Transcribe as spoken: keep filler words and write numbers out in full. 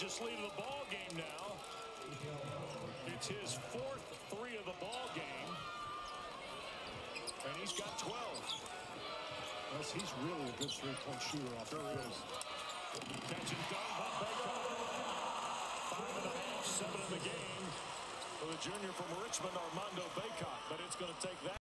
egregious lead of the ball game now. It's his fourth three of the ball game, and he's got twelve. Well, he's really a good three-point shooter off the field. Catch and done by Bacot. Five and a half, seven in the game for the junior from Richmond, Armando Bacot. But it's going to take that.